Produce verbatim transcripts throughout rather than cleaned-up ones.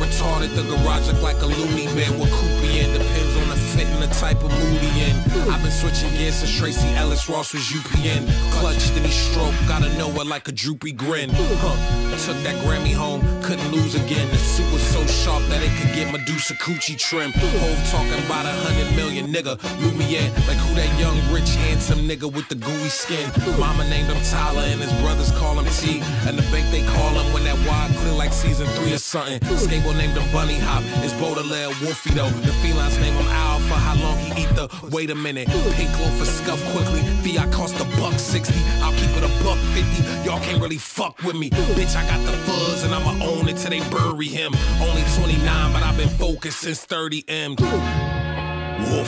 retarded, the garage look like a loony bin with Coopy in. Depends on the fit and the type of mood he in. I've been switching gears since Tracy Ellis Ross was U P N. Clutched and he stroke, gotta know it like a droopy grin. Huh, took that Grammy home, couldn't lose again. The suit was so sharp that it could get Medusa coochie trim. Hove talking about a hundred million, nigga. Lumiere, like who that young, rich, handsome nigga with the gooey skin. Mama named him Tyler and his brothers call him T. And the bank they call him when that wide clear like season three or something. Skateboard named him Bunny Hop, it's Baudelaire Wolfie though. The felines name him Al for how long he eat the. Wait a minute, pink loaf for scuff quickly. Fiat cost a buck sixty, I'll keep it a buck fifty. Y'all can't really fuck with me. Bitch, I got the fuzz and I'ma own it till they bury him. Only twenty-nine, but I've been focused since thirty M. Wolf.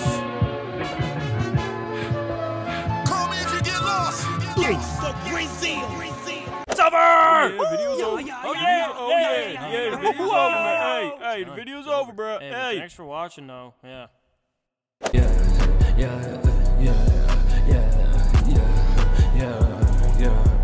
Call me if you get lost. Yes, the Brazil. It's over! Yeah, the video's over. Yeah, Oh, yeah, yeah, oh, yeah, yeah, yeah, the video's over, man. Hey, hey, the video's over, bro. Hey, Hey. thanks for watching, though. Yeah. Yeah, yeah, yeah, yeah, yeah, yeah, yeah.